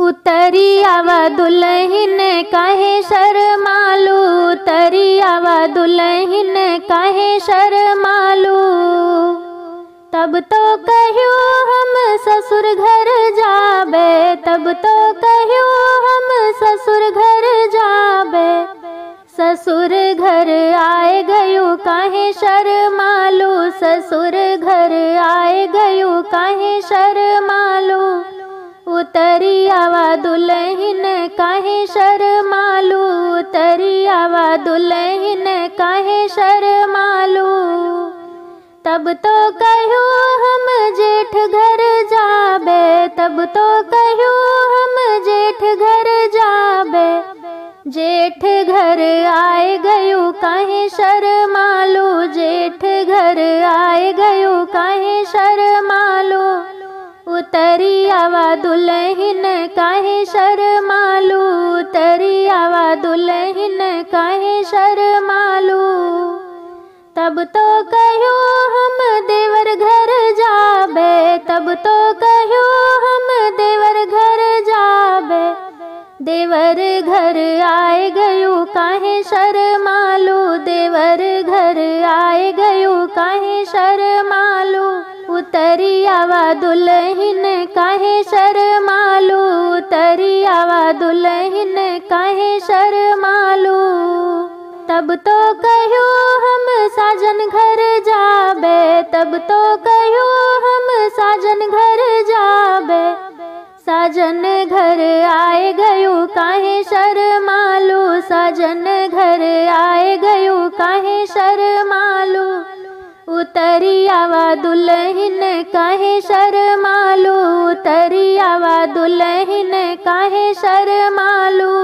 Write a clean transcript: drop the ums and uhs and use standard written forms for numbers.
उतरी आवा दुल्हन काहे शर्मालू, उतरी आवा दुल्हन काहे शर्मालू। तब तो कहियो हम ससुर घर जाबे, तब तो कहियो हम ससुर घर जाबे। ससुर घर आए गयो काहे शर्मालू, ससुर घर आए गयो काहे शर्मालू। उतरी आवा दुल्हन काहे शर्मालू, उतरी आवा दुल्हन काहे शर्मालू। तब तो कहो हम जेठ घर जाबे, तब तो कहो हम जेठ घर जाबे। जेठ घर आए गयो काहे शर्मालू, जेठ घर आए गयो काहे शर्मालू। उतरी आवा दुल्हन काहे शर्मालू, उतरी आवा दुल्हन काहे शर्मालू। तब तो कहो हम देवर घर जाबे, तब तो कहो हम देवर घर जाबे। देवर घर आए गयो काहे शर्मालू, देवर घर आए गयो काहे शर्मालू। उतरी आवा दुल्हन काहे शर्मालू, उतरी आवा दुल्हन काहे शर्मालू। तब तो कहो हम साजन घर जाबे, तब तो कहो हम साजन घर जाबे। साजन घर आए गयो काहे शर्मालू, साजन घर आए गयो काहे शर्मालू। उतरी आवा दुल्हन काहे शर्मालू, उतरी आवा दुल्हन काहे शर्मालू।